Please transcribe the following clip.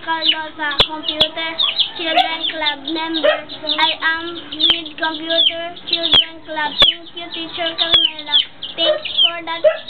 Cardosa, Computer Children Club member. I am with Computer Children Club. Thank you, Teacher Carmela. Thanks for that